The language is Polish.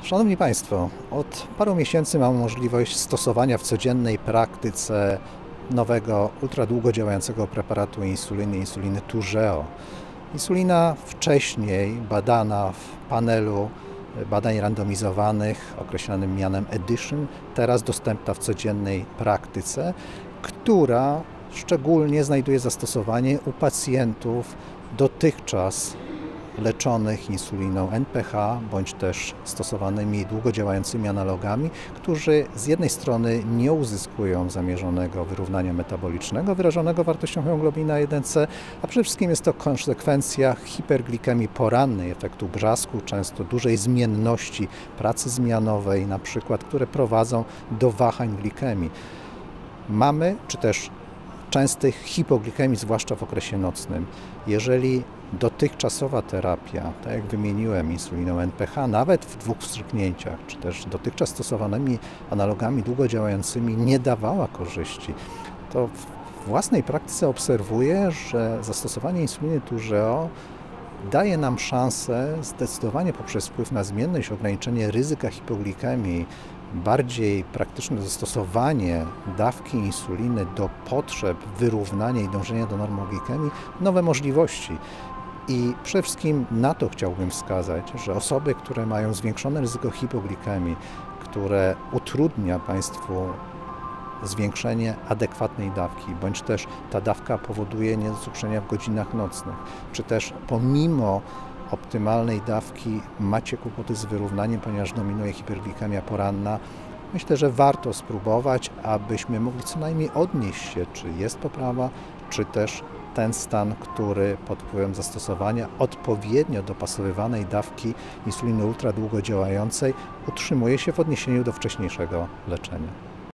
Szanowni Państwo, od paru miesięcy mam możliwość stosowania w codziennej praktyce nowego, ultradługodziałającego preparatu insuliny Toujeo. Insulina wcześniej badana w panelu badań randomizowanych określanym mianem EDITION, teraz dostępna w codziennej praktyce, która szczególnie znajduje zastosowanie u pacjentów dotychczas leczonych insuliną NPH bądź też stosowanymi długodziałającymi analogami, którzy z jednej strony nie uzyskują zamierzonego wyrównania metabolicznego wyrażonego wartością hemoglobina 1C, a przede wszystkim jest to konsekwencja hiperglikemii porannej, efektu brzasku, często dużej zmienności pracy zmianowej na przykład, które prowadzą do wahań glikemii. Mamy, czy też częstych hipoglikemii, zwłaszcza w okresie nocnym. Jeżeli dotychczasowa terapia, tak jak wymieniłem, insuliną NPH, nawet w 2 wstrzyknięciach, czy też dotychczas stosowanymi analogami długodziałającymi nie dawała korzyści, to w własnej praktyce obserwuję, że zastosowanie insuliny Toujeo daje nam szansę zdecydowanie poprzez wpływ na zmienność, ograniczenie ryzyka hipoglikemii, bardziej praktyczne zastosowanie dawki insuliny do potrzeb wyrównania i dążenia do normoglikemii, nowe możliwości. I przede wszystkim na to chciałbym wskazać, że osoby, które mają zwiększone ryzyko hipoglikemii, które utrudnia Państwu zwiększenie adekwatnej dawki, bądź też ta dawka powoduje niedocukrzenia w godzinach nocnych, czy też pomimo optymalnej dawki macie kłopoty z wyrównaniem, ponieważ dominuje hiperglikemia poranna, myślę, że warto spróbować, abyśmy mogli co najmniej odnieść się, czy jest poprawa, czy też ten stan, który pod wpływem zastosowania odpowiednio dopasowywanej dawki insuliny ultradługodziałającej utrzymuje się w odniesieniu do wcześniejszego leczenia.